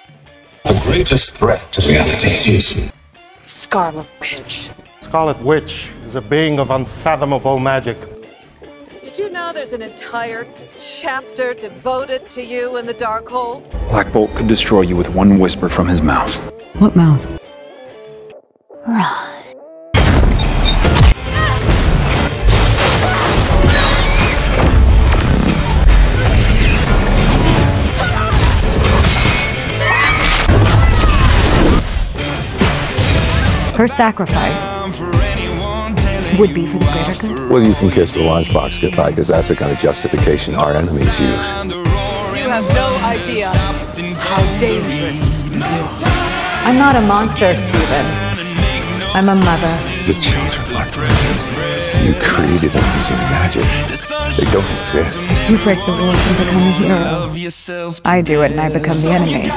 The greatest threat to reality is Scarlet Witch. Scarlet Witch is a being of unfathomable magic. Did you know there's an entire chapter devoted to you in the Darkhold? Black Bolt could destroy you with one whisper from his mouth. What mouth? Run. Her sacrifice would be for the greater good. Well, you can kiss the lunchbox goodbye, because that's the kind of justification our enemies use. You have no idea how dangerous you are. I'm not a monster, Stephen. I'm a mother. The children are precious. You created them using magic. They don't exist. You break the rules and become a hero. I do it and I become the enemy.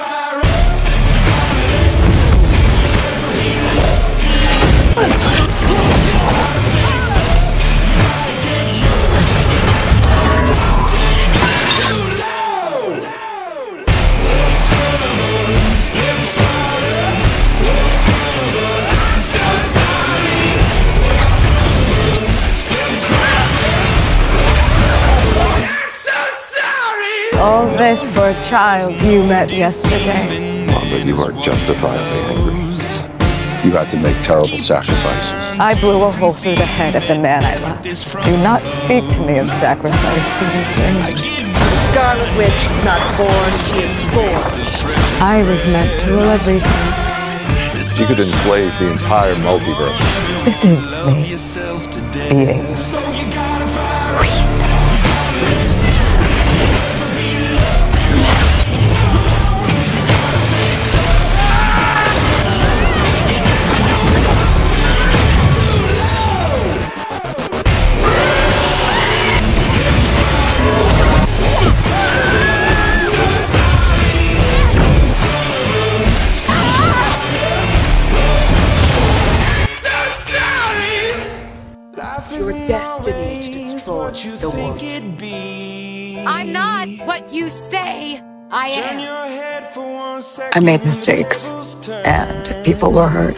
All this for a child you met yesterday. Wanda, you are justifiably angry. You had to make terrible sacrifices. I blew a hole through the head of the man I loved. Do not speak to me of sacrifice, Stephen Strange. The Scarlet Witch is not born, she is forged. I was meant to rule everything. You could enslave the entire multiverse. This is me being reason. Your destiny to destroy the world. I'm not what you say I am. I made mistakes, and people were hurt.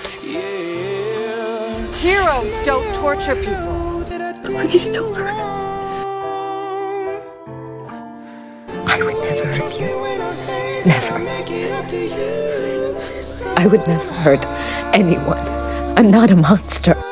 Heroes don't torture people. Please don't hurt us. I would never hurt you. Never. I would never hurt anyone. I'm not a monster.